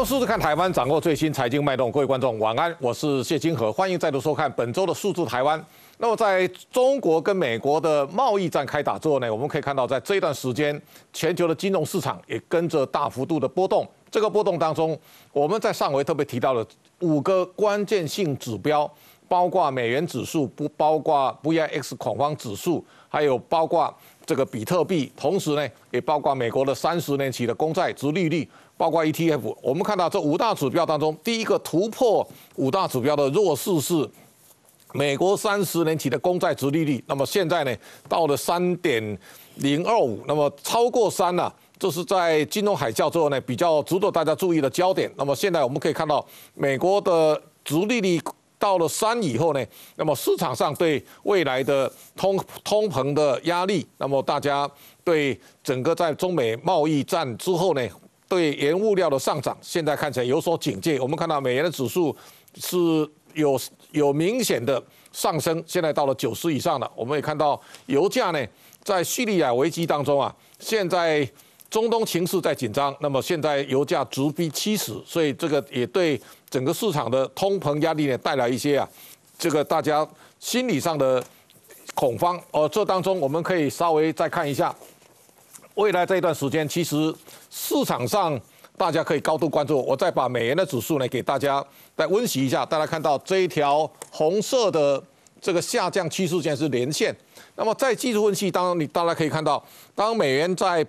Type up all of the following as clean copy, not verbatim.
用数字看台湾，掌握最新财经脉动。各位观众，晚安，我是谢金河，欢迎再度收看本周的数字台湾。那么，在中国跟美国的贸易战开打之后呢，我们可以看到，在这一段时间，全球的金融市场也跟着大幅度的波动。这个波动当中，我们在上回特别提到了5个关键性指标，包括美元指数，不包括 VIX 恐慌指数，还有包括这个比特币，同时呢，也包括美国的30年期的公债殖利率。 包括 ETF， 我们看到这5大指标当中，第一个突破5大指标的弱势是美国30年期的公债殖利率。那么现在呢，到了3.025，那么超过3了。这是在金融海啸之后呢，比较值得大家注意的焦点。那么现在我们可以看到，美国的殖利率到了3以后呢，那么市场上对未来的通膨的压力，那么大家对整个在中美贸易战之后呢？ 对原物料的上涨，现在看起来有所警戒。我们看到美元的指数是有明显的上升，现在到了90以上了。我们也看到油价呢，在叙利亚危机当中啊，现在中东情势在紧张，那么现在油价直逼70，所以这个也对整个市场的通膨压力呢带来一些这个大家心理上的恐慌。这当中我们可以稍微再看一下。 未来这一段时间，其实市场上大家可以高度关注。我再把美元的指数呢给大家再温习一下。大家看到这一条红色的这个下降趋势线是连线。那么在技术分析当中，大家可以看到，当美元在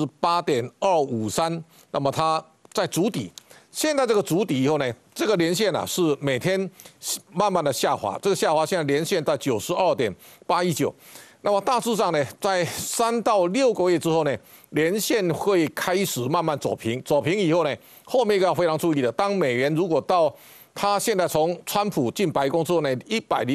88.253，那么它在筑底。现在这个筑底以后呢，这个连线是每天慢慢的下滑。这个下滑现在连线在92.819。 那么大致上呢，在3到6个月之后呢，连线会开始慢慢走平。走平以后呢，后面一个要非常注意的，当美元如果到它现在从川普进白宫之后呢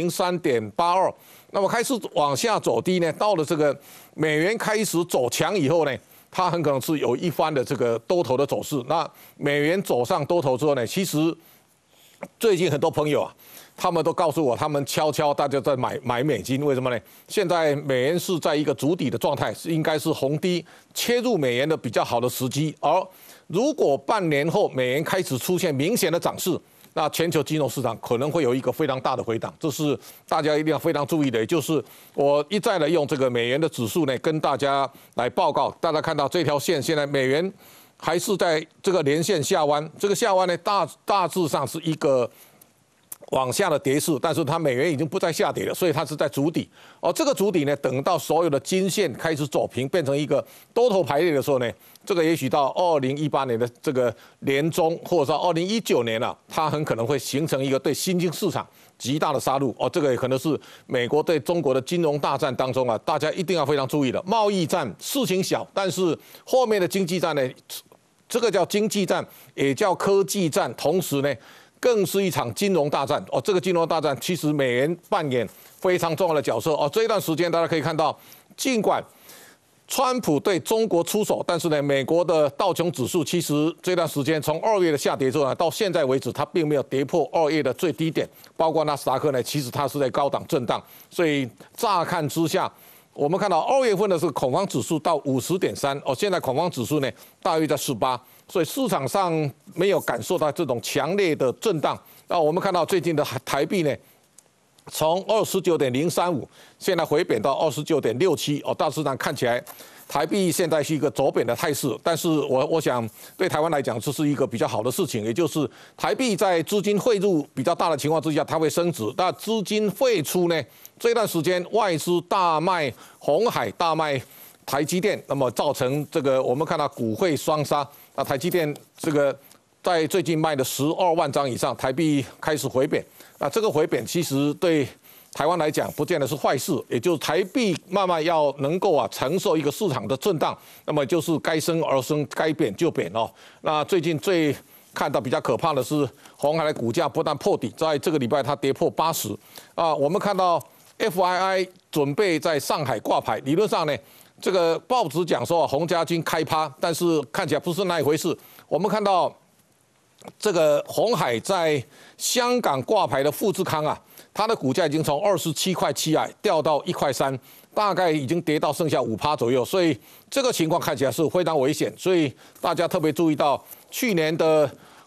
，103.82，那么开始往下走低呢，到了这个美元开始走强以后呢，它很可能是有一番的这个多头的走势。那美元走上多头之后呢，其实最近很多朋友他们都告诉我，他们悄悄大家在买美金，为什么呢？现在美元是在一个筑底的状态，应该是红低切入美元的比较好的时机。而如果半年后美元开始出现明显的涨势，那全球金融市场可能会有一个非常大的回档，这是大家一定要非常注意的。也就是我一再的用这个美元的指数呢，跟大家来报告。大家看到这条线，现在美元还是在这个连线下弯，这个下弯呢大致上是一个 往下的跌势，但是它美元已经不再下跌了，所以它是在筑底。这个筑底呢，等到所有的均线开始走平，变成一个多头排列的时候呢，这个也许到2018年的这个年中，或者说2019年它很可能会形成一个对新兴市场极大的杀戮。这个也可能是美国对中国的金融大战当中大家一定要非常注意的。贸易战事情小，但是后面的经济战呢，这个叫经济战，也叫科技战，同时呢， 更是一场金融大战这个金融大战其实美元扮演非常重要的角色这一段时间大家可以看到，尽管川普对中国出手，但是呢，美国的道琼指数其实这段时间从2月的下跌之后到现在为止，它并没有跌破2月的最低点，包括纳斯达克呢，其实它是在高档震荡，所以乍看之下， 我们看到2月份的是恐慌指数到50.3现在恐慌指数呢大约在18，所以市场上没有感受到这种强烈的震荡。那我们看到最近的台币呢，从29.035现在回贬到29.67大致上看起来，台币现在是一个走贬的态势。但是我想对台湾来讲，这是一个比较好的事情，也就是台币在资金汇入比较大的情况之下，它会升值。那资金汇出呢？ 这段时间外资大卖鸿海，大卖台积电，那么造成这个我们看到股汇双杀。那台积电这个在最近卖的12万张以上，台币开始回贬。那这个回贬其实对台湾来讲不见得是坏事，也就是台币慢慢要能够承受一个市场的震荡，那么就是该升而升，该贬就贬那最近最 看到比较可怕的是，鸿海的股价不但破底，在这个礼拜它跌破80我们看到 FII 准备在上海挂牌，理论上呢，这个报纸讲说洪家军开趴，但是看起来不是那一回事。我们看到这个鸿海在香港挂牌的富士康它的股价已经从27.7块掉到1.3块，大概已经跌到剩下5%左右，所以这个情况看起来是非常危险。所以大家特别注意到去年的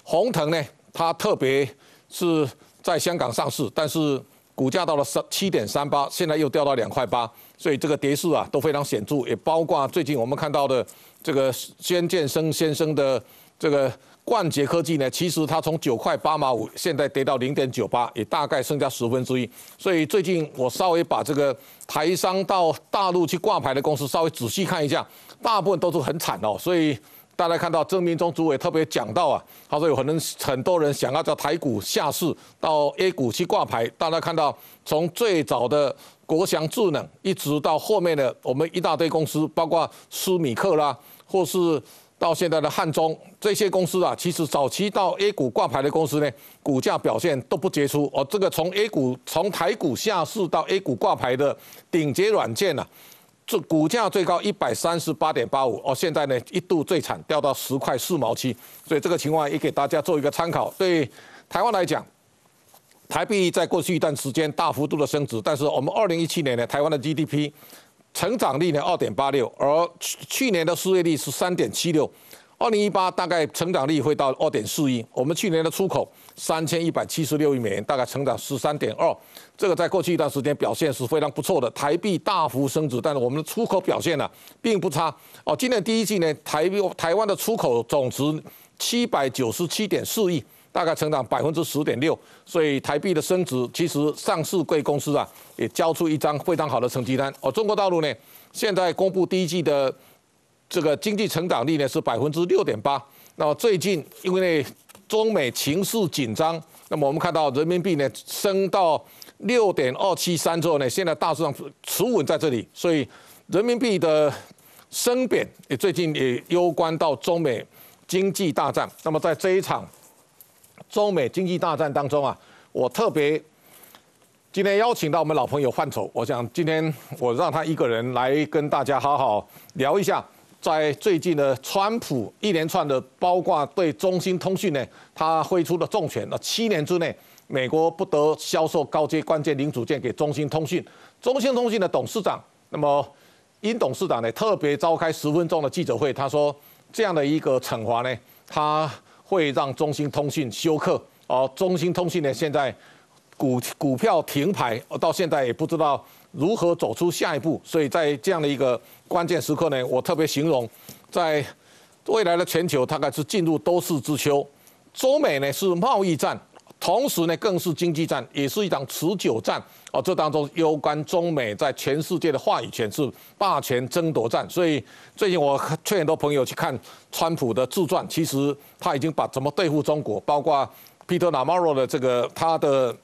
鸿腾呢，它特别是在香港上市，但是股价到了7.38，现在又掉到2块8，所以这个跌势啊都非常显著，也包括最近我们看到的这个先见先生的这个冠捷科技呢，其实它从9块8毛5，现在跌到0.98，也大概剩下1/10。所以最近我稍微把这个台商到大陆去挂牌的公司稍微仔细看一下，大部分都是很惨哦，所以。大家看到郑明忠主委特别讲到啊，他说有很多人想要叫台股下市到 A 股去挂牌。大家看到从最早的国翔智能，一直到后面的我们一大堆公司，包括思米克啦，或是到现在的汉中这些公司啊，其实早期到 A 股挂牌的公司呢，股价表现都不杰出哦。这个从台股下市到 A 股挂牌的鼎捷软件啊。这股价最高138.85哦，现在呢一度最惨掉到10块4毛7，所以这个情况也给大家做一个参考。对台湾来讲，台币在过去一段时间大幅度的升值，但是我们2017年呢，台湾的 GDP 成长率呢2.86，而去年的失业率是3.76，2018大概成长率会到2.41。我们去年的出口3176亿美元，大概成长13.2。这个在过去一段时间表现是非常不错的，台币大幅升值，但是我们的出口表现呢并不差哦。今年第一季呢，台湾的出口总值797.4亿，大概成长10.6%，所以台币的升值，其实上市贵公司啊也交出一张非常好的成绩单哦。中国大陆呢，现在公布第一季的这个经济成长率呢是6.8%，那么最近因为中美情势紧张，那么我们看到人民币呢升到6.273之后呢，现在大致上持稳在这里，所以人民币的升贬也最近也攸关到中美经济大战。那么在这一场中美经济大战当中啊，我特别今天邀请到我们老朋友范畴，我想今天我让他一个人来跟大家好好聊一下。在最近的川普一连串的，包括对中兴通讯呢，他挥出的重拳，那7年之内，美国不得销售高阶关键零组件给中兴通讯。中兴通讯的董事长，那么殷董事长呢，特别召开10分钟的记者会，他说这样的一个惩罚呢，他会让中兴通讯休克哦。中兴通讯呢，现在股票停牌，到现在也不知道如何走出下一步。所以在这样的一个关键时刻呢，我特别形容，在未来的全球大概是进入多事之秋，中美呢是贸易战，同时呢更是经济战，也是一场持久战哦。这当中攸关中美在全世界的话语权，是霸权争夺战。所以最近我劝很多朋友去看川普的自传，其实他已经把怎么对付中国，包括 Peter Navarro 的这个他的。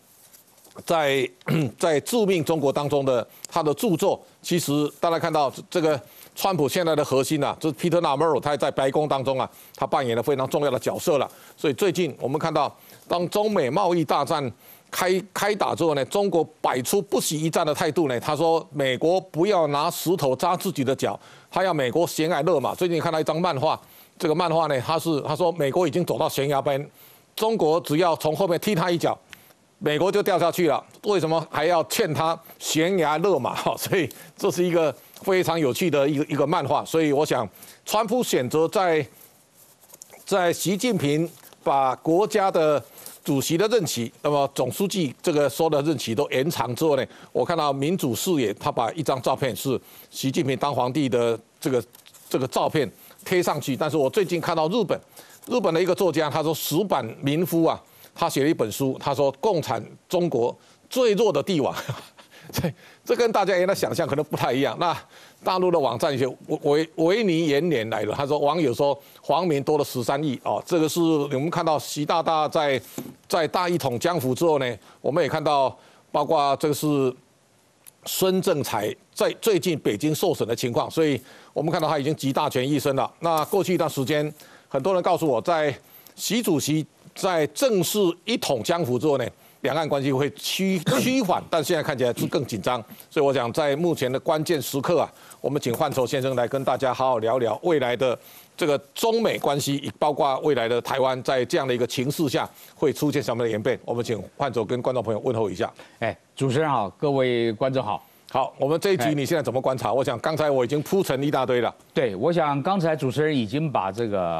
在致命中国当中的他的著作，其实大家看到这个川普现在的核心啊，就是 Peter Navarro， 他在白宫当中啊，他扮演了非常重要的角色了。所以最近我们看到，当中美贸易大战开打之后呢，中国摆出不惜一战的态度呢，他说美国不要拿石头扎自己的脚，他要美国悬崖勒马。最近看到一张漫画，这个漫画呢，他说美国已经走到悬崖边，中国只要从后面踢他一脚。美国就掉下去了，为什么还要劝他悬崖勒马？所以这是一个非常有趣的一个漫画。所以我想，川普选择在习近平把国家的主席的任期，那么总书记这个说的任期都延长之后呢，我看到民主视野，他把一张照片是习近平当皇帝的这个照片贴上去。但是我最近看到日本的一个作家，他说石坂民夫啊。他写了一本书，他说“共产中国最弱的帝王”，这跟大家原来想象可能不太一样。那大陆的网站有些维尼延年来了，他说网友说黄民多了13亿哦，这个是我们看到习大大在大一统江湖之后呢，我们也看到包括这个是孙政才在最近北京受审的情况，所以我们看到他已经集大权一身了。那过去一段时间，很多人告诉我，在习主席在正式一统江湖之后呢，两岸关系会趋缓，但现在看起来是更紧张。所以我想，在目前的关键时刻啊，我们请范畴先生来跟大家好好聊聊未来的这个中美关系，包括未来的台湾在这样的一个情势下会出现什么样的演变。我们请范畴跟观众朋友问候一下。 主持人好，各位观众好。 好，我们这一局你现在怎么观察？我想刚才我已经铺陈一大堆了。 对，我想刚才主持人已经把这个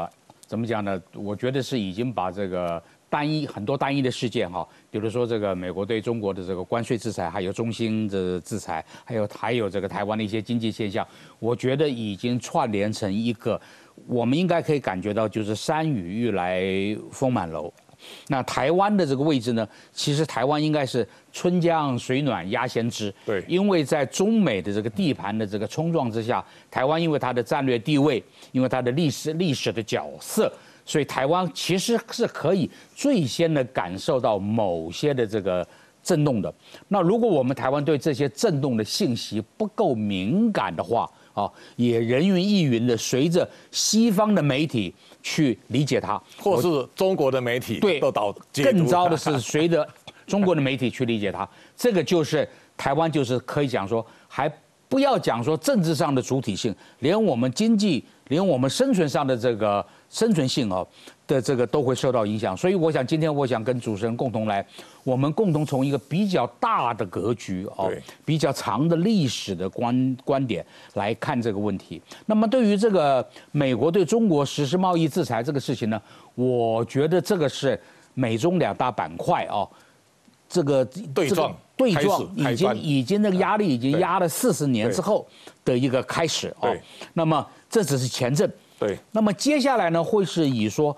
怎么讲呢？我觉得是已经把这个很多单一的事件哈，比如说这个美国对中国的这个关税制裁，还有中兴的制裁，还有这个台湾的一些经济现象，我觉得已经串联成一个，我们应该可以感觉到就是山雨欲来风满楼。那台湾的这个位置呢，其实台湾应该是春江水暖鸭先知。 对， 因为在中美的这个地盘的这个冲撞之下，台湾因为它的战略地位，因为它的历史的角色，所以台湾其实是可以最先的感受到某些的这个震动的。那如果我们台湾对这些震动的信息不够敏感的话，也人云亦云的随着西方的媒体去理解它， 或是中国的媒体对，更糟的是随着中国的媒体去理解它，这个就是台湾就是可以讲说，还不要讲说政治上的主体性，连我们经济，连我们生存上的这个生存性的这个都会受到影响。所以我想今天我想跟主持人共同来，我们共同从一个比较大的格局比较长的历史的观点来看这个问题。那么对于这个美国对中国实施贸易制裁这个事情呢，我觉得这个是美中两大板块这个对撞已经那个压力已经压了40年之后的一个开始那么这只是前阵。 对。 那么接下来呢，会是以说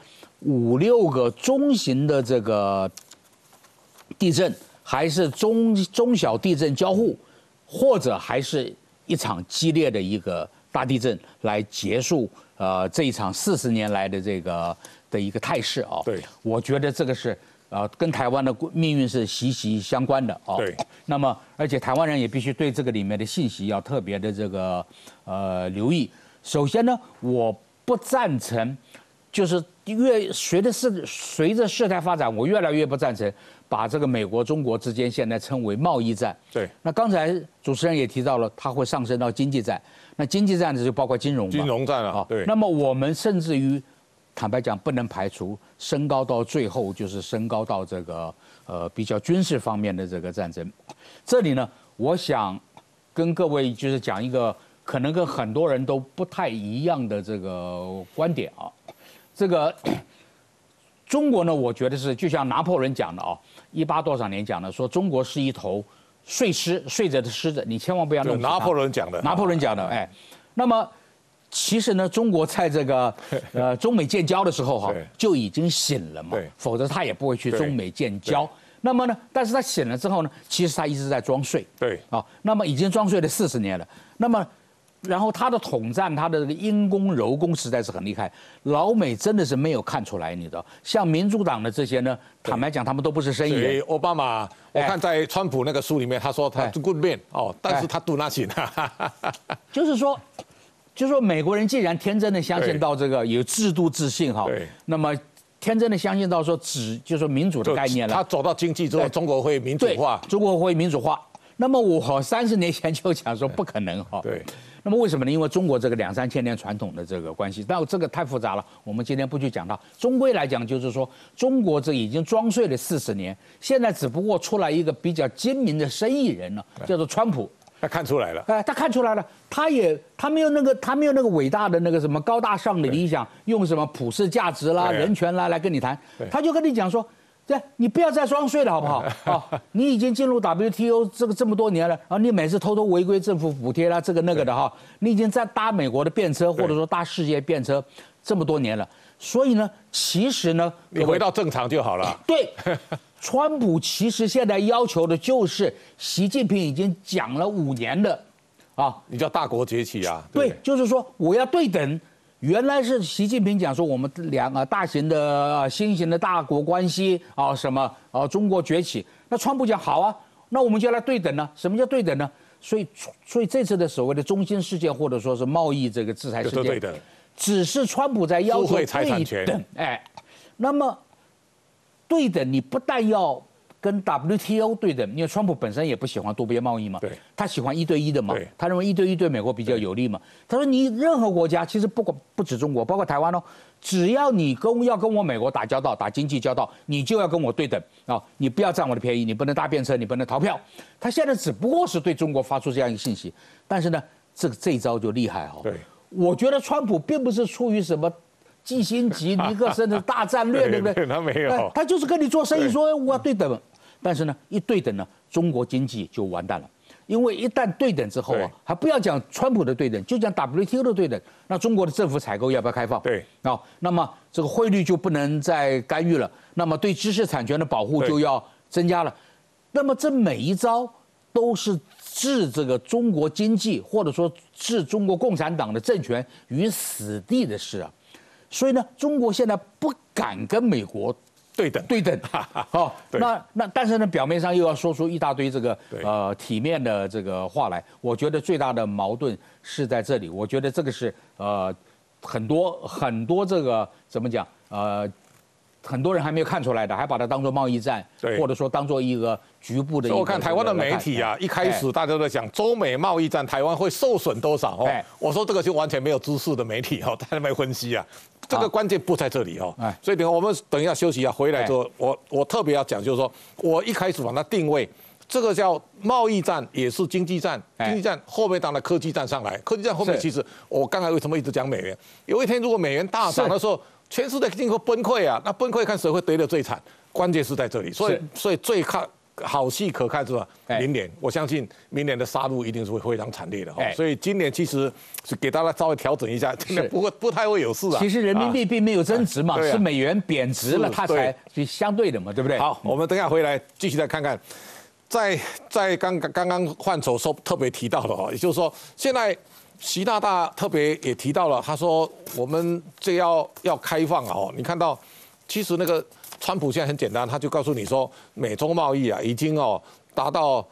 5、6个中型的这个地震，还是中小地震交互，或者还是一场激烈的一个大地震来结束这一场40年来的这个的一个态势对。 我觉得这个是。跟台湾的命运是息息相关的对。 那么，而且台湾人也必须对这个里面的信息要特别的这个留意。首先呢，我不赞成，就是随着事态发展，我越来越不赞成把这个美国、中国之间现在称为贸易战。 对。 那刚才主持人也提到了，它会上升到经济战。那经济战就包括金融战啊。对。 那么我们甚至于。坦白讲，不能排除升高到最后就是升高到这个比较军事方面的这个战争。这里呢，我想跟各位就是讲一个可能跟很多人都不太一样的这个观点这个中国呢，我觉得是就像拿破仑讲的18多少年讲的，说中国是一头睡着的狮子，你千万不要弄死它。 拿破仑讲的， 那么。其实呢，中国在这个中美建交的时候就已经醒了嘛，否则他也不会去中美建交。那么呢，但是他醒了之后呢，其实他一直在装睡。 对那么已经装睡了40年了。那么，然后他的统战，他的这个阴攻柔攻实在是很厉害。老美真的是没有看出来，你知道，像民主党的这些呢，坦白讲，他们都不是生意人。 奥巴马，我看在川普那个书里面，他说他是 good man 但是他 do nothing。 就是说，美国人既然天真的相信到这个有制度自信那么天真的相信到说就是说民主的概念了。 他走到经济之后，中国会民主化。 中国会民主化。那么我30年前就讲说不可能对。 那么为什么呢？因为中国这个2、3千年传统的这个关系，但这个太复杂了，我们今天不去讲它。终归来讲，就是说中国这已经装睡了40年，现在只不过出来一个比较精明的生意人了，叫做川普。 他看出来了， 他看出来了，他没有那个伟大的那个什么高大上的理想，用什么普世价值啦、人权啦来跟你谈，他就跟你讲说，你不要再装睡了好不好？你已经进入 WTO 这么多年了，然后你每次偷偷违规政府补贴啦，这个那个的你已经在搭美国的便车或者说搭世界便车这么多年了，所以呢，其实呢， 你回到正常就好了。 对。川普其实现在要求的就是习近平已经讲了5年的， 你叫大国崛起啊？ 对，就是说我要对等。原来是习近平讲说我们2个大型的新型的大国关系什么中国崛起。那川普讲好啊，那我们就来对等呢。什么叫对等呢？所以这次的所谓的中兴事件或者说是贸易这个制裁事件，只是川普在要求对等。那么。对等，你不但要跟 WTO 对等，因为川普本身也不喜欢多边贸易嘛，他喜欢1对1的嘛，他认为1对1对美国比较有利嘛。他说你任何国家，其实不止中国，包括台湾只要你要跟我美国打交道、打经济交道，你就要跟我对等你不要占我的便宜，你不能搭便车，你不能逃票。他现在只不过是对中国发出这样一个信息，但是呢，这一招就厉害我觉得川普并不是出于什么基辛格、尼克森的大战略，对不对？ 他没有， 他就是跟你做生意，说我要对等，但是呢，一对等呢，中国经济就完蛋了。因为一旦对等之后啊，还不要讲川普的对等，就讲 WTO 的对等，那中国的政府采购要不要开放？ 对啊，那么这个汇率就不能再干预了，那么对知识产权的保护就要增加了。那么这每一招都是置这个中国经济或者说置中国共产党的政权于死地的事啊。所以呢，中国现在不敢跟美国对等，好，但是呢，表面上又要说出一大堆这个体面的这个话来。我觉得最大的矛盾是在这里。我觉得这个是很多这个怎么讲很多人还没有看出来的，还把它当作贸易战，或者说当作一个局部的。 我看台湾的媒体啊，一开始大家都在讲中美贸易战，台湾会受损多少哦。我说这个就完全没有知识的媒体哦，在那边分析啊。这个关键不在这里哦，所以我们等一下休息一下，回来之后，我特别要讲，就是说我一开始把它定位，这个叫贸易战，也是经济战，经济战后面当然科技战上来，科技战后面其实我刚才为什么一直讲美元？有一天如果美元大涨的时候，全世界经济会崩溃啊，那崩溃看谁会跌得最惨，关键是在这里，所以最好戏可看是吧？明年我相信明年的杀戮一定是会非常惨烈的哈，所以今年其实是给大家稍微调整一下，今年不太会有事啊。 其实人民币并没有增值嘛，是美元贬值了，它才是相对的嘛，对不对？ 好，我们等一下回来继续再看看，在刚刚换手说特别提到的哦，也就是说现在习大大特别也提到了，他说我们这要开放啊哦，你看到其实那个。川普现在很简单，他就告诉你说，美中贸易啊已经达到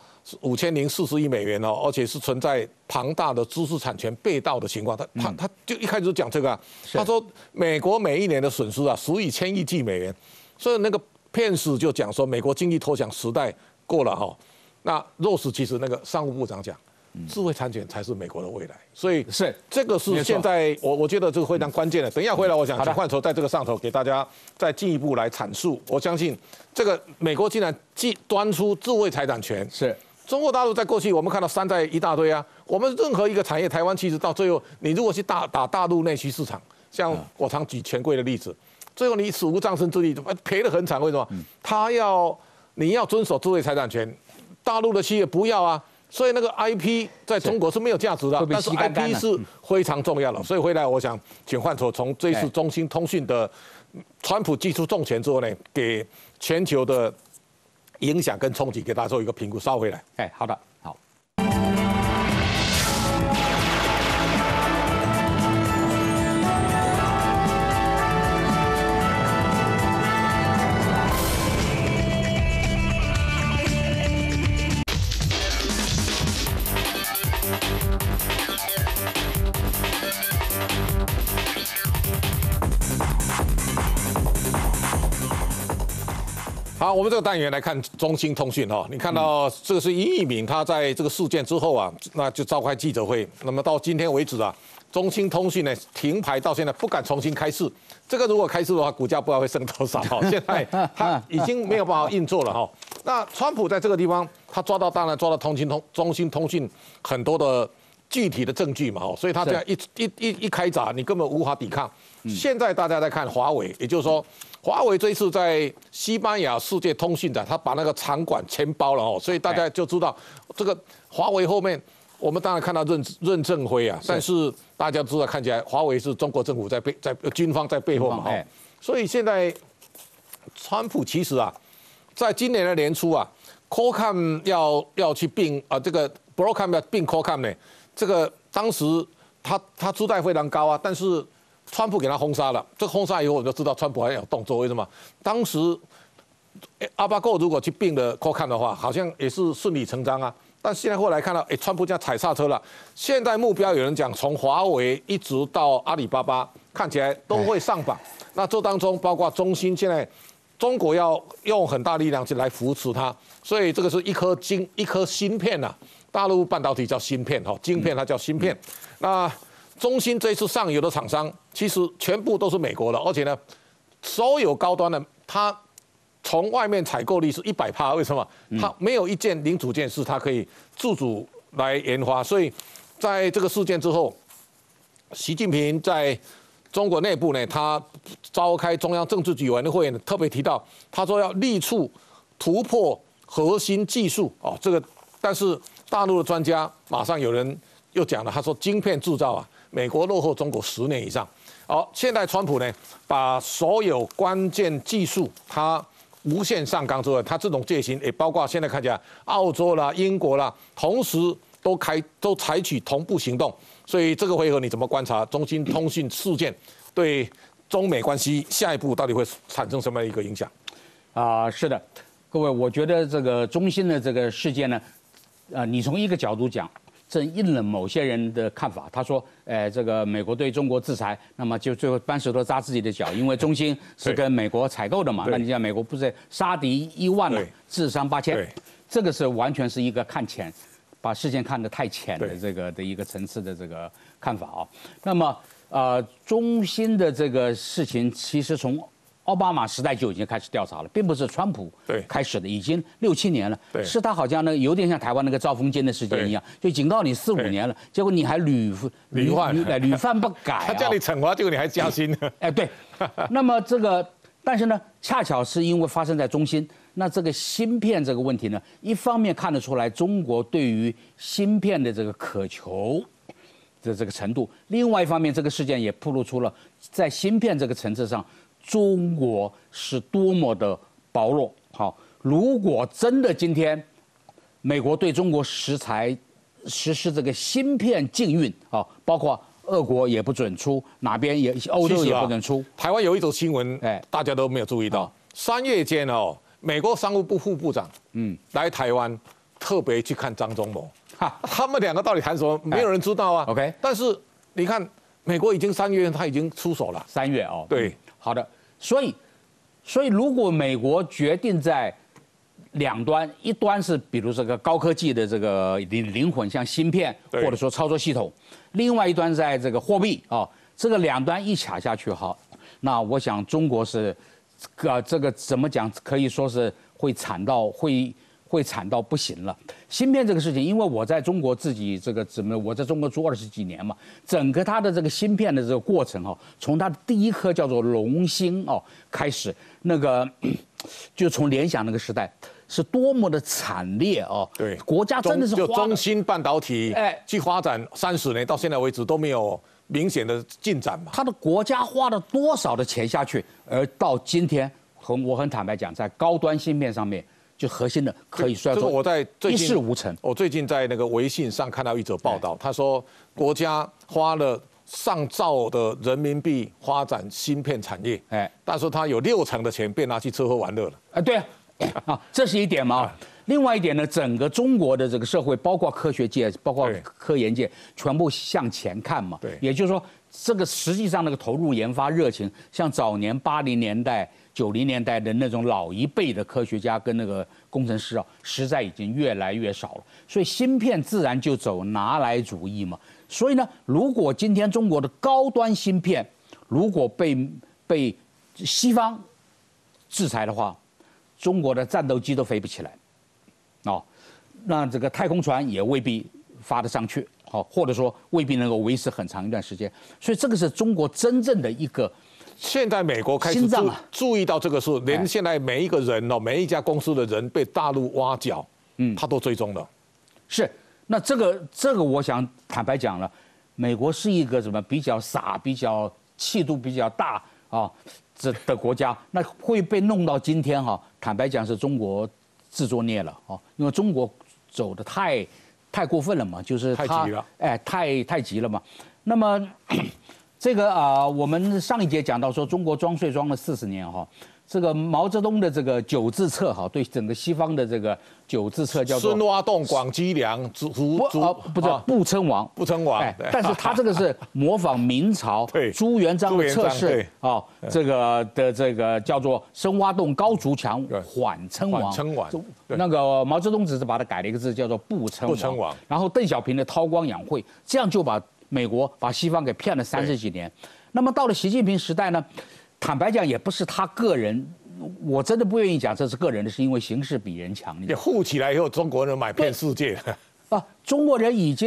5040亿美元哦，而且是存在庞大的知识产权被盗的情况。他就一开始就讲这个啊，他说美国每一年的损失啊数以千亿计美元，所以那个片时就讲说美国经济投降时代过了哈。那若是其实那个商务部长讲。智慧产权才是美国的未来，所以这个是现在我觉得这个非常关键的。等一下回来，我想请换头在这个上头给大家再进一步来阐述。我相信这个美国竟然端出智慧财产权， 是中国大陆在过去我们看到山寨一大堆啊。我们任何一个产业，台湾其实到最后，你如果去打大陆内需市场，像我常举权贵的例子，最后你死无葬身之地，赔得很惨。为什么？你要遵守智慧财产权，大陆的企业不要啊。所以那个 IP 在中国是没有价值的，但是 IP 是非常重要的。所以回来，我想请换头从这次中兴通讯的川普祭出重拳之后呢，给全球的影响跟冲击，给大家做一个评估。稍回来。 好的，好。 好，我们这个单元来看中兴通讯哈，你看到这个是尹义敏，他在这个事件之后啊，那就召开记者会。那么到今天为止啊，中兴通讯呢停牌到现在不敢重新开市。这个如果开市的话，股价不知道会升多少哈。现在他已经没有办法运作了哈。那川普在这个地方，他当然抓到中兴通讯很多的具体的证据嘛，所以他这样一开闸，你根本无法抵抗。现在大家在看华为，也就是说。华为这一次在西班牙世界通讯展，他把那个场馆全包了哦，所以大家就知道这个华为后面，我们当然看到任正非啊，但是大家知道看起来华为是中国政府在军方在背后嘛，所以现在川普其实啊，在今年的年初啊 ，Qualcomm 要去并这个 Broadcom 要并 Qualcomm 呢，这个当时他姿态非常高啊，但是。川普给他轰杀了，这个轰杀以后我们就知道川普还有动作，为什么？当时Alphabet如果去并了 Qualcomm 的话，好像也是顺理成章啊。但现在后来看到，川普这样踩刹车了。现在目标有人讲，从华为一直到阿里巴巴，看起来都会上榜。那这当中包括中兴，现在中国要用很大力量去来扶持它，所以这个是一颗芯片呐。大陆半导体叫芯片哈，晶片它叫芯片。那中兴这次上游的厂商，其实全部都是美国的，而且呢，所有高端的，它从外面采购率是100%，为什么？它没有一件零组件是它可以自主来研发，所以在这个事件之后，习近平在中国内部呢，他召开中央政治局委员会呢，特别提到，他说要力促突破核心技术哦，这个，但是大陆的专家马上有人又讲了，他说晶片制造啊，美国落后中国10年以上。好，现在川普呢，把所有关键技术他无限上纲之外，他这种戒心也包括现在看起来澳洲啦、英国啦，同时都采取同步行动。所以这个回合你怎么观察中兴通讯事件对中美关系下一步到底会产生什么样的一个影响？ 是的，各位，我觉得这个中兴的这个事件呢，你从一个角度讲，正应了某些人的看法。他说，这个美国对中国制裁，那么就最后搬石头扎自己的脚，因为中兴是跟美国采购的嘛。那你讲美国不是杀敌1万了，智商8000，这个是完全是一个看浅。把事件看得太浅的这个的一个层次的这个看法啊，那么中兴的这个事情，其实从奥巴马时代就已经开始调查了，并不是川普开始的，已经6、7年了。是他好像有点像台湾那个赵丰坚的事件一样，就警告你4、5年了，结果你还屡犯不改， 他叫你惩罚，结果你还加薪。 对，那么这个，但是呢，恰巧是因为发生在中兴。那这个芯片这个问题呢，一方面看得出来中国对于芯片的这个渴求的这个程度，另外一方面这个事件也暴露出了在芯片这个层次上，中国是多么的薄弱。好，如果真的今天美国对中国实施这个芯片禁运啊，包括俄国也不准出，哪边也欧洲也不准出。 台湾有一则新闻，大家都没有注意到，3月间哦。美国商务部副部长，来台湾特别去看张忠谋，他们2个到底谈什么？没有人知道啊。 OK， 但是你看，美国已经3月，他已经出手了。 3月哦， 对， 好的。所以如果美国决定在2端，一端是比如这个高科技的这个灵魂，像芯片或者说操作系统，另外一端在这个货币啊，这个2端一卡下去，好，那我想中国是。这个怎么讲？可以说是会惨到不行了。芯片这个事情，因为我在中国自己我在中国住20几年嘛，整个它的这个芯片的这个过程从它的第一颗叫做龙芯开始，那个就从联想那个时代是多么的惨烈对， 国家真的是就中芯半导体去发展30年，到现在为止都没有明显的进展嘛？ 他的国家花了多少的钱下去，而到今天，我很坦白讲，在高端芯片上面，就核心的可以说一事无成。 我最近在那个微信上看到一则报道，他说国家花了上兆的人民币发展芯片产业，但是他有60%的钱被拿去吃喝玩乐了。 对啊，这是一点嘛。另外一点呢，整个中国的这个社会，包括科学界，包括科研界，全部向前看嘛。 对， 也就是说，这个实际上那个投入研发热情，像早年80年代、90年代的那种老一辈的科学家跟那个工程师实在已经越来越少了。所以芯片自然就走拿来主义嘛。所以呢，如果今天中国的高端芯片如果被西方制裁的话，中国的战斗机都飞不起来。那这个太空船也未必发得上去，或者说未必能够维持很长一段时间，所以这个是中国真正的一个。 现在美国开始注意到这个事，连现在每一个人每一家公司的人被大陆挖角，他都追踪了。 是，那这个我想坦白讲了，美国是一个什么比较傻、比较气度比较大这的国家，那会被弄到今天坦白讲是中国自作孽了因为中国走得太过分了嘛，就是太急了， 太急了嘛。那么这个我们上一节讲到说中国装税装了40年这个毛泽东的这个9字册对整个西方的这个9字册叫做孙挖洞、广积粮、 不是不称王，但是他这个是模仿明朝朱元璋的测试这个叫做深挖洞、高筑墙、缓称王。那个毛泽东只是把它改了一个字，叫做不称王。然后邓小平的韬光养晦，这样就把美国把西方给骗了30几年。那么到了习近平时代呢？坦白讲，也不是他个人，我真的不愿意讲这是个人的，是因为形势比人强。 你富起来以后，中国人买遍世界中国人已经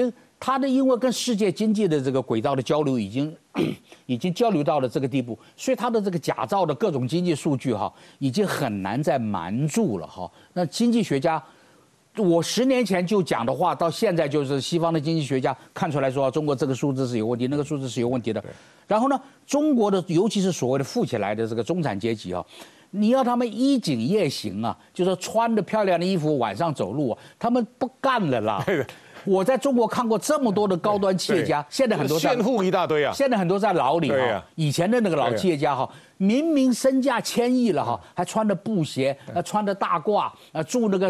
它的因为跟世界经济的这个轨道的交流已经交流到了这个地步，所以它的这个假造的各种经济数据哈，已经很难再瞒住了哈。那经济学家，我10年前就讲的话，到现在就是西方的经济学家看出来说，中国这个数字是有问题，那个数字是有问题的。然后呢，中国的尤其是所谓的富起来的这个中产阶级啊，你要他们衣锦夜行啊，就是穿着漂亮的衣服晚上走路啊，他们不干了啦。我在中国看过这么多的高端企业家，现在很多炫富一大堆啊， 现在很多在牢里哈。以前的那个老企业家哈，明明身价1000亿了哈，还穿着布鞋，穿着大褂，住那个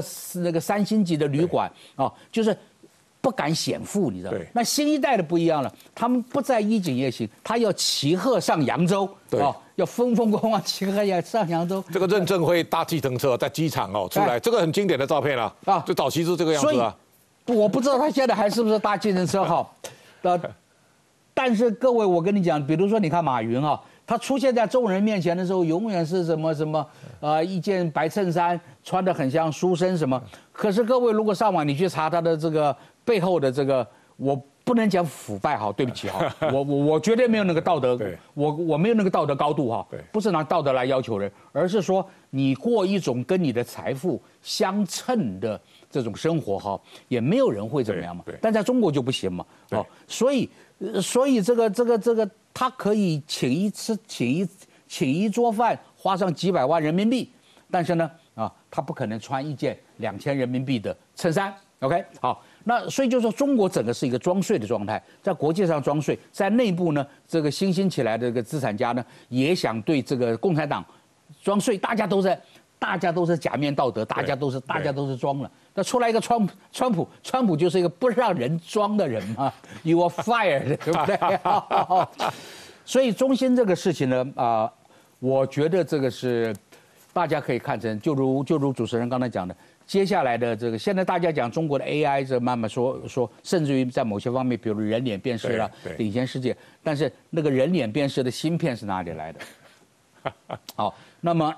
3星级的旅馆啊，就是不敢显富，你知道吗？那新一代的不一样了，他们不再衣锦夜行，他要骑鹤上扬州，要风风光光骑鹤上扬州。 这个任正非搭计程车在机场出来，这个很经典的照片啊，就早期是这个样子啊。 我不知道他现在还是不是搭计程车哈，但是各位，我跟你讲，比如说你看马云哈，他出现在众人面前的时候，永远是什么一件白衬衫，穿得很像书生什么。可是各位如果上网你去查他的这个背后的这个，我不能讲腐败哈，对不起哈，我绝对没有那个道德，我没有那个道德高度哈，不是拿道德来要求人，而是说你过一种跟你的财富相称的这种生活哈，也没有人会怎么样嘛。但在中国就不行嘛，所以这个他可以请一桌饭花上几百万人民币，但是呢他不可能穿一件2000人民币的衬衫。OK， 好。那所以就是说，中国整个是一个装税的状态，在国际上装税，在内部呢，这个新兴起来的这个资产家呢，也想对这个共产党装税，大家都是假面道德，大家都是装了。那出来一个川普就是一个不让人装的人嘛 ，You are fired， 对不对？所以中兴这个事情呢，我觉得这个是大家可以看成，就如主持人刚才讲的。接下来的这个，现在大家讲中国的 AI， 这慢慢说，甚至于在某些方面，比如人脸辨识了，领先世界。但是那个人脸辨识的芯片是哪里来的？好，那么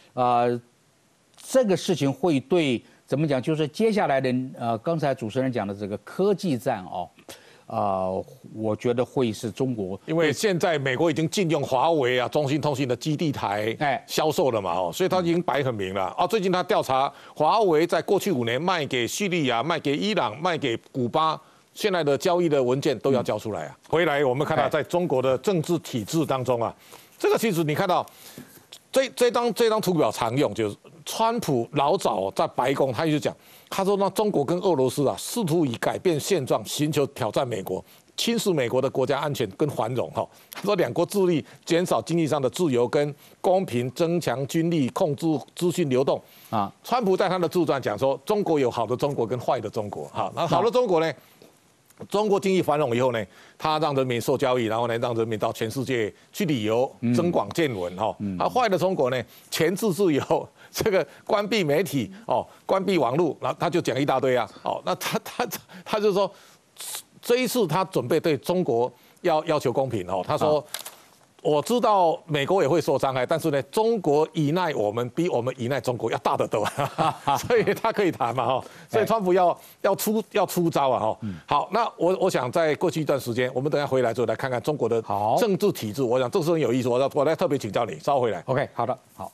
这个事情会对怎么讲？就是接下来的刚才主持人讲的这个科技战我觉得会是中国， 因为现在美国已经禁用华为啊、中兴通讯的基地台销售了嘛，所以他已经摆很明了最近他调查华为在过去5年卖给叙利亚、卖给伊朗、卖给古巴，现在的交易的文件都要交出来啊。回来我们看到在中国的政治体制当中啊，这个其实你看到这张图表常用，就是川普老早在白宫他就讲。他说：“那中国跟俄罗斯试图以改变现状，寻求挑战美国，侵蚀美国的国家安全跟繁荣。他说两国致力减少经济上的自由跟公平，增强军力，控制资讯流动。川普在他的自传讲说，中国有好的中国跟坏的中国。那好的中国呢？中国经济繁荣以后呢，他让人民受教育，然后呢，让人民到全世界去旅游，增广见闻。坏的中国呢，钳制自由。”这个关闭媒体关闭网络，然后他就讲一大堆啊那他就说这一次他准备对中国要求公平他说我知道美国也会受伤害，但是呢，中国依赖我们比我们依赖中国要大得多，所以他可以谈嘛所以川普要出招啊好，那我想在过去一段时间，我们等一下回来之后来看看中国的政治体制，我想这是很有意思，我来特别请教你，稍后回来。 OK， 好的，好。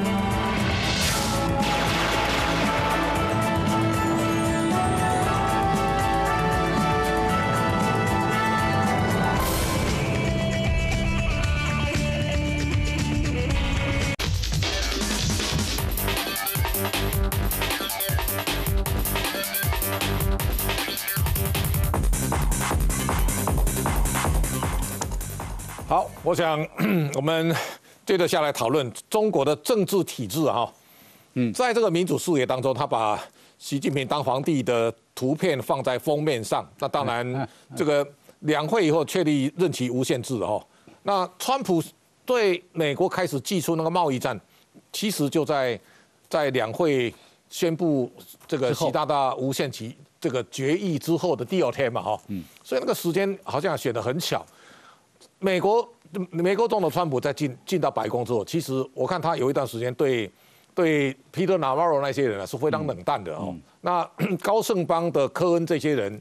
好，我想我们接着下来讨论中国的政治体制在这个民主视野当中，他把习近平当皇帝的图片放在封面上。那当然，这个两会以后确立任期无限制那川普对美国开始祭出那个贸易战，其实就在两会宣布这个习大大无限期这个决议之后的第2天嘛所以那个时间好像选得很巧。美国总统川普在进到白宫之后，其实我看他有一段时间对 Peter Navarro 那些人是非常冷淡的那高盛邦的科恩这些人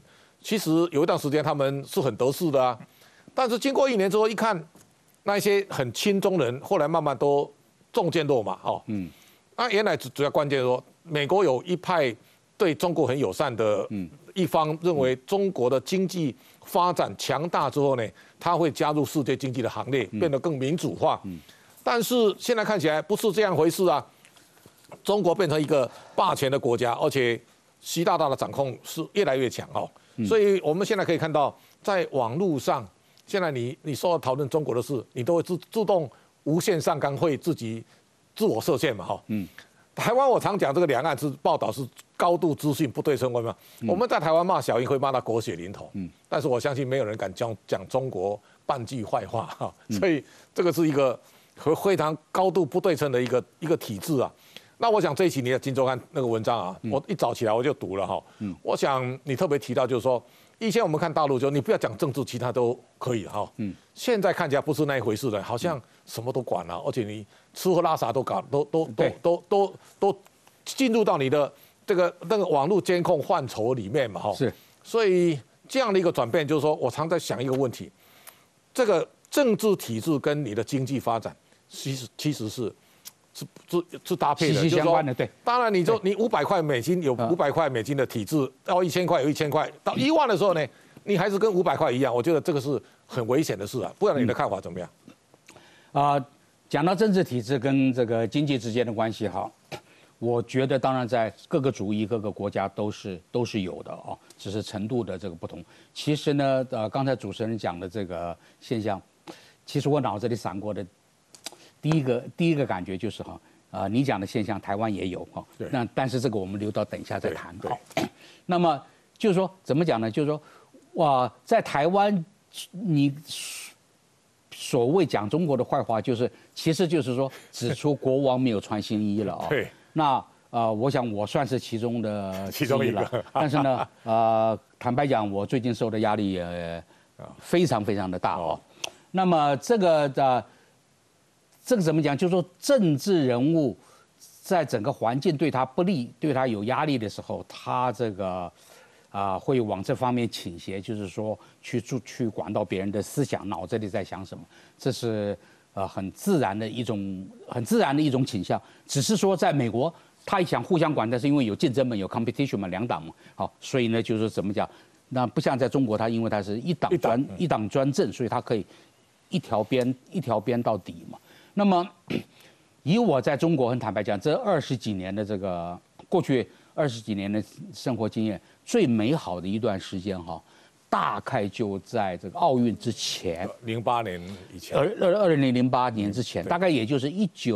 其实有一段时间他们是很得势的啊，但是经过1年之后一看，那一些很亲中人后来慢慢都中箭落马哦。那原来主要关键说，美国有一派对中国很友善的一方，认为中国的经济发展强大之后呢，他会加入世界经济的行列，变得更民主化。但是现在看起来不是这样回事啊，中国变成一个霸权的国家，而且习大大的掌控是越来越强哦。所以我们现在可以看到，在网络上，现在你说要讨论中国的事，你都会自动无限上纲，会自己自我设限嘛哈。台湾我常讲这个两岸报道是高度资讯不对称，嘛。我们在台湾骂小英会骂到狗血淋头，但是我相信没有人敢讲中国半句坏话哈。所以这个是一个非常高度不对称的一个体制啊。那我想这一期你的《金周刊》那个文章啊，我一早起来我就读了哈。我想你特别提到就是说，以前我们看大陆就你不要讲政治，其他都可以哈。现在看起来不是那一回事了，好像什么都管了，而且你吃喝拉撒都搞都进入到你的那个网络监控范畴里面嘛哈。是。所以这样的一个转变，就是说我常在想一个问题：这个政治体制跟你的经济发展，其实是搭配的， 息息相关的。对， 当然你500块美金有500块美金的体制，到1000块有1000块，到1万的时候呢，你还是跟500块一样。我觉得这个是很危险的事啊。不然你的看法怎么样？ 讲到政治体制跟这个经济之间的关系哈，我觉得当然在各个族裔、各个国家都是有的哦，只是程度的这个不同。其实呢，刚才主持人讲的这个现象，其实我脑子里闪过的。第一个感觉就是哈，你讲的现象，台湾也有哈。但是这个我们留到等一下再谈。好，那么就是说怎么讲呢？就是说，哇，在台湾，你所谓讲中国的坏话，其实就是说指出国王没有穿新衣了啊。对。那我想我算是其中一了。但是呢，坦白讲，我最近受的压力也非常非常的大哦。那么这个怎么讲？就是说，政治人物在整个环境对他不利、对他有压力的时候，他这个会往这方面倾斜，就是说去管到别人的思想，脑子里在想什么，这是很自然的一种倾向。只是说，在美国，他也想互相管，但是因为有竞争嘛，有 competition 嘛，两党嘛，好，所以呢，就是怎么讲？那不像在中国，他因为他是一党专政，所以他可以一条边到底嘛。那么，以我在中国很坦白讲，这20几年的过去20几年的生活经验，最美好的一段时间哈，大概就在这个奥运之前 ，08年以前 ，2008年之前，大概也就是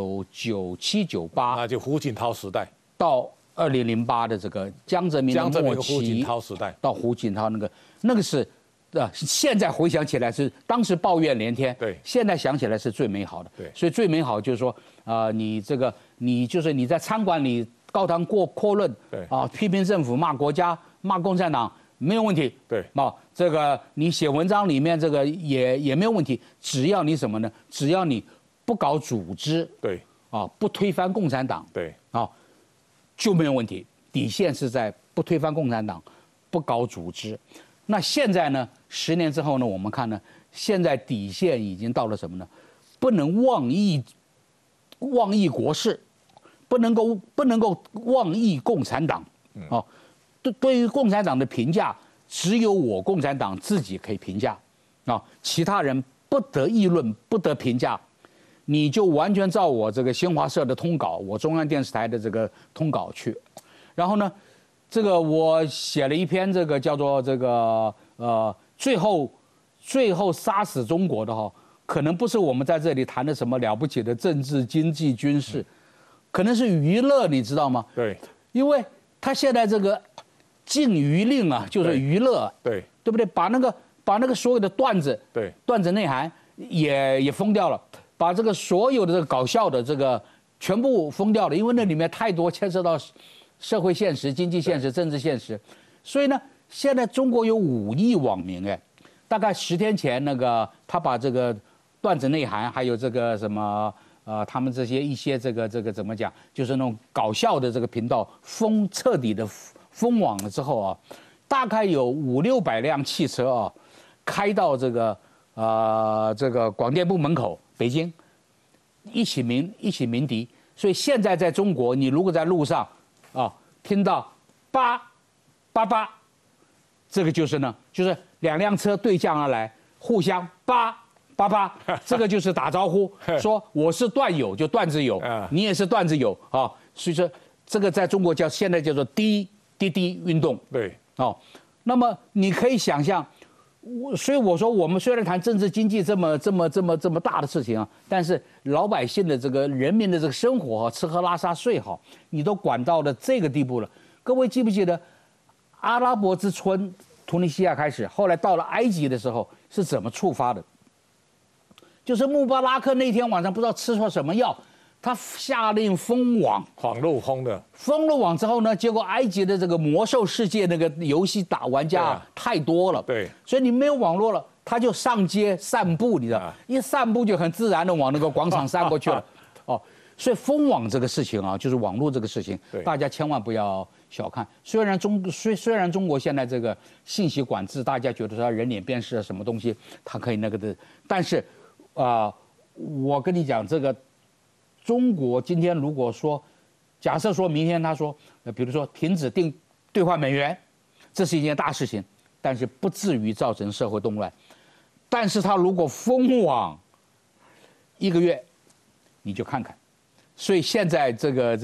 1997、98， 那就胡锦涛时代到2008的这个江泽民的末期， 胡锦涛时代到胡锦涛那个是。现在回想起来是当时抱怨连天，对，现在想起来是最美好的，对，所以最美好就是说，你在餐馆里高谈阔论，对，批评政府、骂国家、骂共产党没有问题，对，这个你写文章里面这个也没有问题，只要你什么呢？只要你不搞组织，对，不推翻共产党，对，就没有问题。底线是在不推翻共产党，不搞组织。那现在呢？10年之后呢？我们看呢，现在底线已经到了什么呢？不能妄议国事，不能够妄议共产党。对于共产党的评价，只有我共产党自己可以评价，其他人不得议论，不得评价。你就完全照我这个新华社的通稿，我中央电视台的这个通稿去，然后呢？这个我写了一篇，这个叫做最后杀死中国的哈，可能不是我们在这里谈的什么了不起的政治、经济、军事，可能是娱乐，你知道吗？对，因为他现在这个禁娱令啊，就是娱乐，对不对？把那个所有的段子内涵也封掉了，把这个所有的这个搞笑的这个全部封掉了，因为那里面太多牵涉到。社会现实、经济现实、政治现实，所以呢，现在中国有5亿网民哎，大概10天前他把这个段子内涵，还有这个什么他们一些这个怎么讲，就是那种搞笑的这个频道彻底的封网了之后啊， 大概有500-600辆汽车啊，开到这个广电部门口，北京，一起鸣笛。所以现在在中国，你如果在路上啊听到888，这个就是2辆车对向而来，互相888，这个就是打招呼，说我是段友，就段子友，你也是段子友啊。所以说这个在中国现在叫做滴滴运动。 对， 哦，那么你可以想象。所以我说，我们虽然谈政治经济这么大的事情啊，但是老百姓的这个人民的这个生活啊，吃喝拉撒睡好，你都管到了这个地步了。各位记不记得阿拉伯之春，突尼西亚开始，后来到了埃及的时候是怎么触发的？就是穆巴拉克那天晚上不知道吃错什么药，他下令封网， 网络封了网之后呢，结果埃及的这个魔兽世界那个游戏玩家太多了， 对， 所以你没有网络了，他就上街散步，你知道，一散步就很自然的往那个广场散过去了，哦，所以封网这个事情啊，就是网络这个事情，大家千万不要小看。虽然中国现在这个信息管制，大家觉得说人脸辨识什么东西，它可以那个的，但是我跟你讲这个。中国今天如果说，假设说明天他说，比如说停止兑换美元，这是一件大事情，但是不至于造成社会动乱。但是他如果封网1个月，你就看看。所以现在整个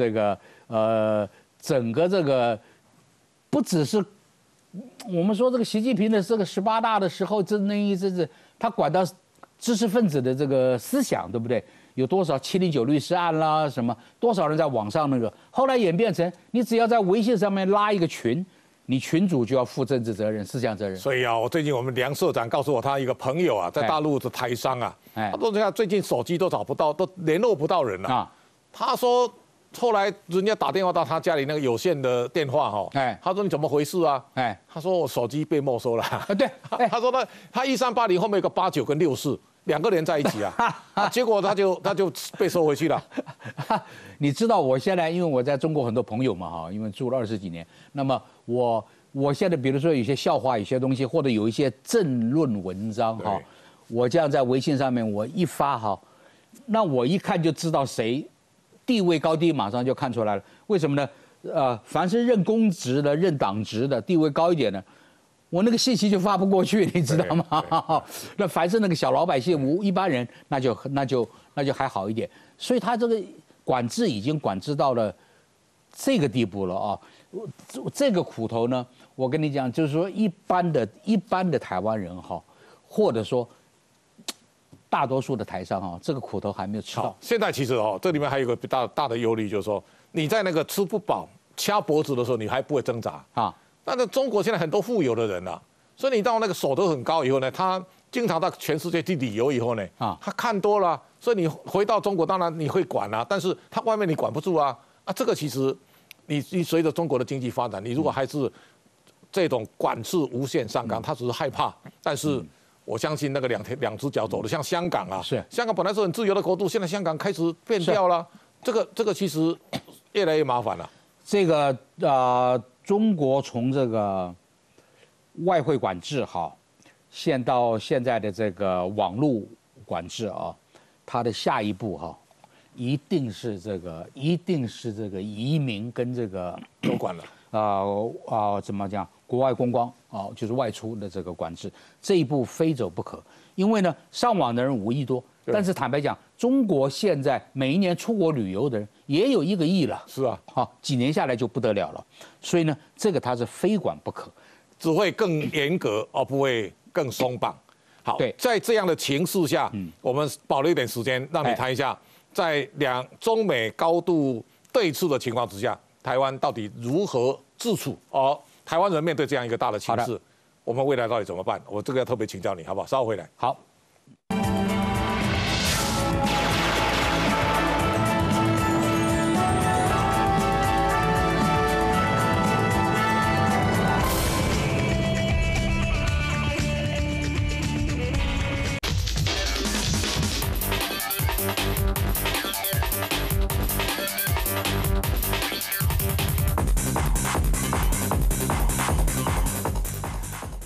这个不只是我们说这个习近平的这个18大的时候，他管到知识分子的这个思想，对不对？有多少709律师案啦，什么多少人在网上那个，后来演变成你只要在微信上面拉一个群，你群主就要负政治责任、思想责任。 所以啊，最近我们梁社长告诉我，他一个朋友啊，在大陆的台商啊，他说你看最近手机都找不到，都联络不到人了啊。他说后来人家打电话到他家里那个有线的电话哈，他说你怎么回事啊？他说我手机被没收了。 对， 他说他1380后面有个89跟64。2个连在一起啊，结果他就被收回去了。 你知道我现在因为我在中国很多朋友嘛哈，因为住了20几年，那么我现在比如说有些笑话、有些东西，或者有一些政论文章哈，我这样在微信上面我一发哈，那我一看就知道谁地位高低，马上就看出来了。为什么呢？凡是任公职的、任党职的，地位高一点的。我那个信息就发不过去，你知道吗？那凡是那个小老百姓、一般人，那就还好一点。所以他这个管制已经管制到了这个地步了啊！这个苦头呢，我跟你讲，就是说一般的台湾人哈，或者说大多数的台商哈，这个苦头还没有吃到。 现在其实这里面还有一个大的忧虑，就是说你在那个吃不饱、掐脖子的时候，你还不会挣扎啊。但是中国现在很多富有的人啊，所以你到那个所得很高以后呢，他经常到全世界去旅游以后呢，他看多了，所以你回到中国，当然你会管啊，但是他外面你管不住啊。这个其实你随着中国的经济发展，你如果还是这种管制无限上纲，他只是害怕。但是我相信那个两只脚走的，像香港啊，香港本来是很自由的国度，现在香港开始变掉了，这个其实越来越麻烦了。 这个中国从这个外汇管制哈，到现在的这个网络管制啊，它的下一步哈，一定是这个移民跟这个都管了怎么讲？国外观光就是外出的这个管制，这一步非走不可。因为呢，上网的人5亿多，但是坦白讲，中国现在每一年出国旅游的人也有1个亿了。 是啊， 几年下来就不得了了。所以呢，这个它是非管不可， 只会更严格，而不会更松绑。好，在这样的情势下，我们保留一点时间，让你谈一下，在中美高度对峙的情况之下，台湾到底如何自处？台湾人面对这样一个大的情势，我们未来到底怎么办？我这个要特别请教你，好不好？稍后回来。 好。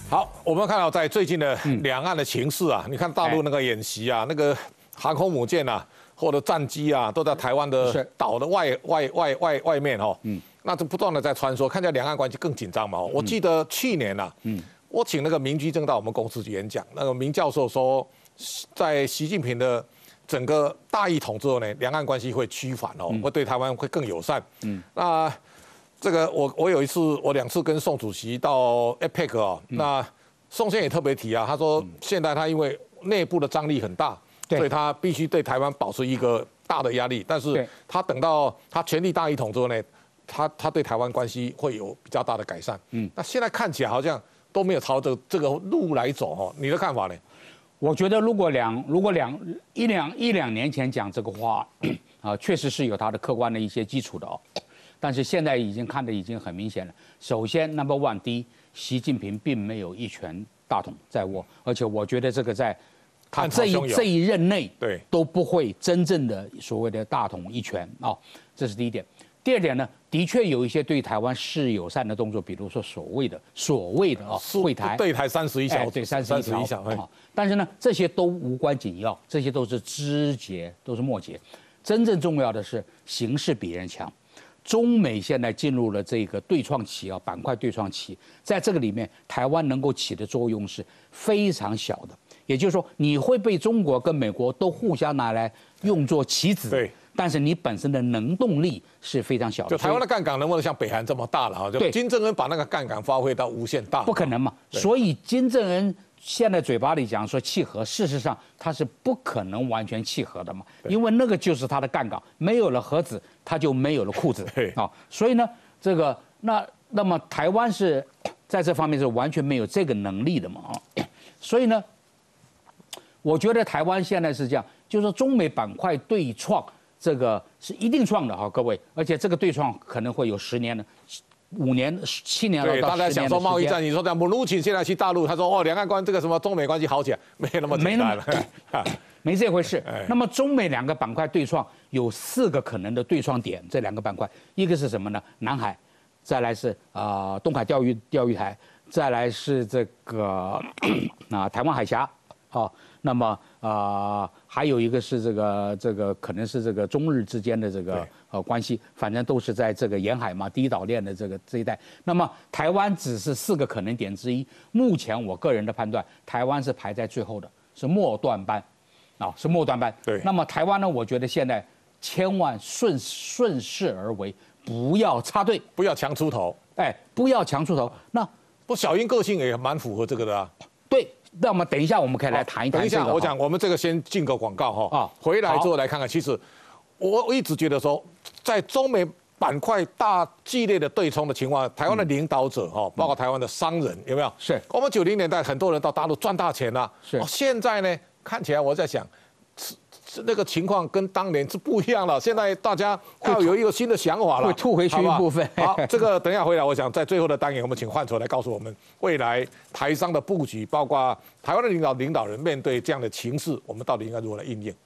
好，我们看到在最近的两岸的情势啊，你看大陆那个演习啊，那个航空母舰啊，或者战机啊，都在台湾的岛的外面哦。那就不断的在穿梭，看起来两岸关系更紧张嘛。我记得去年啊，我请那个明居正到我们公司去演讲，那个明教授说，在习近平的整个大一统之后呢，两岸关系会趋缓哦，会对台湾会更友善。那这个我有一次，我2次跟宋主席到 APEC 哦，那宋先生也特别提啊，他说现在他因为内部的张力很大，所以他必须对台湾保持一个大的压力，但是他等到他全力大一统之后呢，他对台湾关系会有比较大的改善。那现在看起来好像都没有朝着这个路来走哦，你的看法呢？ 我觉得如果一两年前讲这个话，确实是有它的客观的一些基础的哦。但是现在已经看得已经很明显了。首先 ，Number One， 第一，习近平并没有一拳大统在握，而且我觉得这个在他这一任内，对都不会真正的所谓的大统一拳啊，这是第一点。第二点呢，的确有一些对台湾示友善的动作，比如说所谓的会台对台31条， 对31条，但是呢，这些都无关紧要，这些都是枝节，都是末节。真正重要的是形势比人强。中美现在进入了这个对创期啊，板块对创期，在这个里面，台湾能够起的作用是非常小的。也就是说，你会被中国跟美国都互相拿来用作棋子，对，但是你本身的能动力是非常小的。 就台湾的杠杆能不能像北韩这么大了啊？就金正恩把那个杠杆发挥到无限大， 不可能嘛。所以金正恩现在嘴巴里讲说契合，事实上他是不可能完全契合的嘛，因为那个就是他的杠杆，没有了盒子，他就没有了裤子啊。所以呢，这个那么台湾是在这方面是完全没有这个能力的嘛啊。所以呢，我觉得台湾现在是这样，就是说中美板块对创，这个是一定创的哈，各位，而且这个对创可能会有10年的。5年、7年了， 对，大家想说贸易战，你说这样，鲁琴现在去大陆，他说哦，两岸关这个什么中美关系好起来，没那么简单了， 没这回事。那么中美2个板块对创有4个可能的对创点，这2个板块，一个是什么呢？南海，再来是东海钓鱼台，再来是这个台湾海峡，那么还有一个是这个可能是这个中日之间的这个关系，反正都是在这个沿海嘛，第一岛链的这一带。那么台湾只是4个可能点之一。目前我个人的判断，台湾是排在最后的，是末段班，是末段班。 对。 那么台湾呢，我觉得现在千万顺势而为，不要插队， 不要强出头。 不要强出头。那小英个性也蛮符合这个的啊。 对。那么等一下，我们可以来谈一谈。 等一下，我讲我们这个先进个广告哈。回来之后来看看，其实我一直觉得说，在中美板块大激烈的对冲的情况，台湾的领导者包括台湾的商人有没有？ 是我们90年代很多人到大陆赚大钱啦。 是。 现在呢，看起来我在想，那个情况跟当年是不一样了。现在大家要有一个新的想法了， 会吐回去一部分。 好，这个等一下回来，我想在最后的单元，我们请范畴来告诉我们未来台商的布局，包括台湾的领导人面对这样的情势，我们到底应该如何来应应？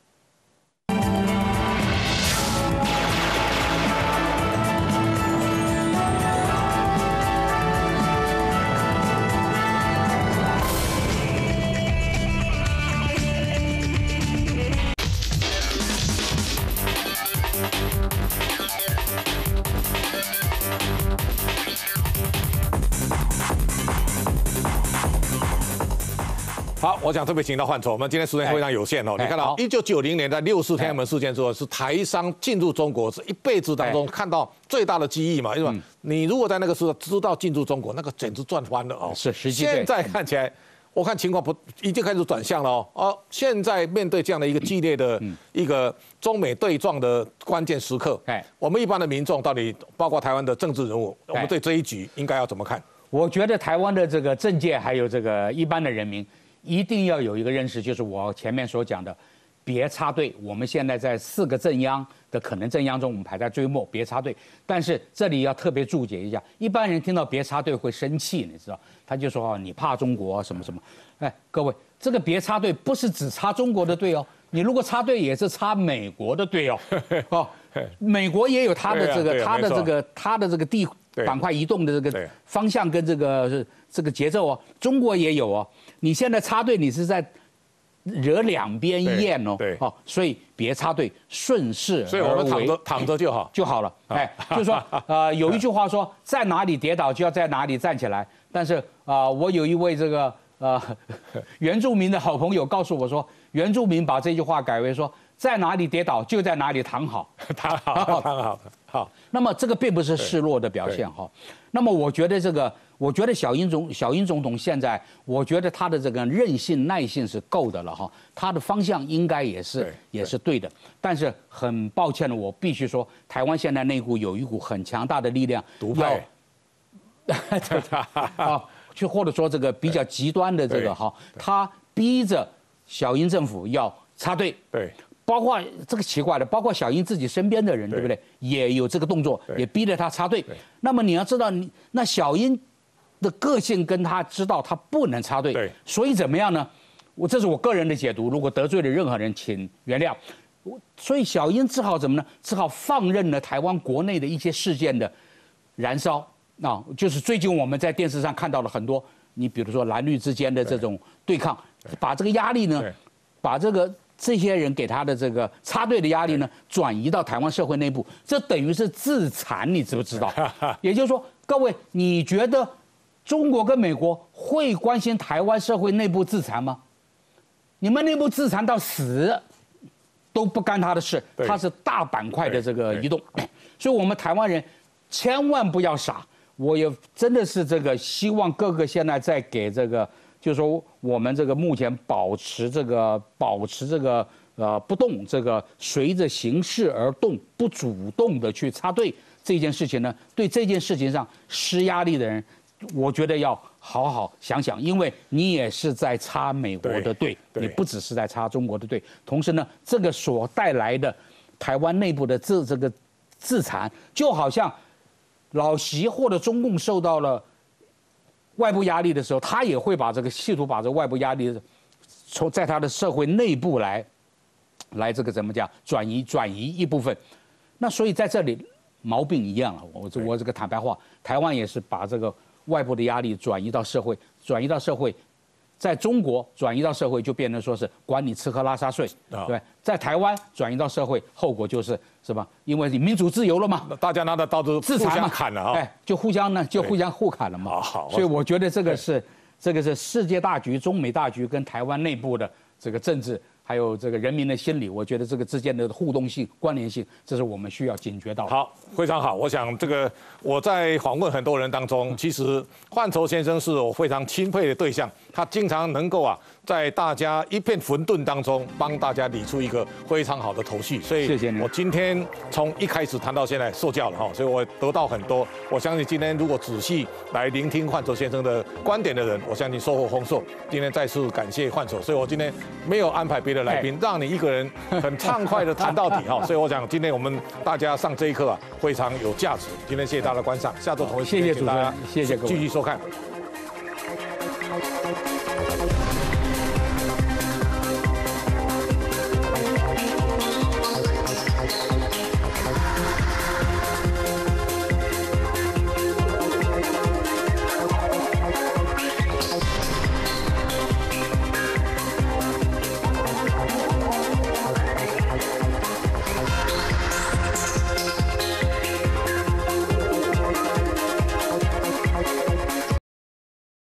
好，我想特别请到范畴，我们今天时间非常有限哦。你看到1990年在6·4天安门事件之后，是台商进入中国是一辈子当中看到最大的机遇嘛？因为你如果在那个时候知道进入中国，那个简直赚翻了哦。 是， 现在看起来，我看情况已经开始转向了哦。现在面对这样的一个激烈的一个中美对撞的关键时刻，我们一般的民众到底包括台湾的政治人物，我们对这一局应该要怎么看？ 我觉得台湾的这个政界还有这个一般的人民。一定要有一个认识，就是我前面所讲的，别插队。我们现在在4个震央的可能震央中，我们排在最末，别插队。但是这里要特别注解一下，一般人听到别插队会生气，你知道，他就说你怕中国什么什么。各位，这个别插队不是只插中国的队哦，你如果插队也是插美国的队哦。美国也有他的这个他的这个板块移动的这个方向跟这个节奏哦，中国也有哦。你现在插队，你是在惹两边厌哦，所以别插队，顺势而为。 所以我们躺着就好了。哎，就是说有一句话说，在哪里跌倒就要在哪里站起来。但是我有一位这个原住民的好朋友告诉我说，原住民把这句话改为说，在哪里跌倒就在哪里躺好， 躺好。好， 那么这个并不是示弱的表现哈。那么我觉得小英总统现在，我觉得他的这个韧性耐性是够的了哈，他的方向应该也是对的。但是很抱歉的，我必须说，台湾现在内部有一股很强大的力量， 独派， 就或者说这个比较极端的这个哈，他逼着小英政府要插队。 对。 包括这个奇怪的，包括小英自己身边的人，对不对？也有这个动作，也逼着他插队。那么你要知道，那小英的个性跟他知道他不能插队，所以怎么样呢？这是我个人的解读，如果得罪了任何人，请原谅。所以小英只好怎么呢？只好放任了台湾国内的一些事件的燃烧就是最近我们在电视上看到了很多，你比如说蓝绿之间的这种对抗，把这个压力呢，把这些人给他的这个插队的压力呢，转移到台湾社会内部，这等于是自残，你知不知道？也就是说，各位，你觉得中国跟美国会关心台湾社会内部自残吗？你们内部自残到死都不干他的事，他是大板块的这个移动，所以我们台湾人千万不要傻。我也真的是这个希望各个现在在给这个。就是说，我们这个目前保持这个不动，这个随着形势而动，不主动的去插队这件事情呢，对这件事情上施压力的人，我觉得要好好想想，因为你也是在插美国的队，你不只是在插中国的队，同时呢，这个所带来的台湾内部的这个自残，就好像老习或者中共受到了外部压力的时候，他也会企图把这个外部压力在他的社会内部来这个怎么讲转移一部分。那所以在这里毛病一样了。我这个坦白话，台湾也是把这个外部的压力转移到社会，在中国转移到社会就变成说是管你吃喝拉撒睡，对，在台湾转移到社会，后果是吧？因为你民主自由了嘛， 大家拿着刀子自残嘛， 砍了啊， 哎，就互相互砍了嘛。 好， 所以我觉得这个是世界大局、中美大局跟台湾内部的这个政治，还有这个人民的心理，我觉得这个之间的互动性、关联性，这是我们需要警觉到的。 好，非常好。我想这个我在访问很多人当中，其实范畴先生是我非常钦佩的对象，他经常能够在大家一片混沌当中，帮大家理出一个非常好的头绪。所以， 谢谢你。 我今天从一开始谈到现在受教了所以我得到很多。我相信今天如果仔细来聆听范畴先生的观点的人，我相信收获丰硕。今天再次感谢范畴，所以我今天没有安排别的来宾，让你一个人很畅快的谈到底所以我想今天我们大家上这一课非常有价值。今天谢谢大家的观赏，下周同一时间谢谢主持人，谢谢各位， 继续收看。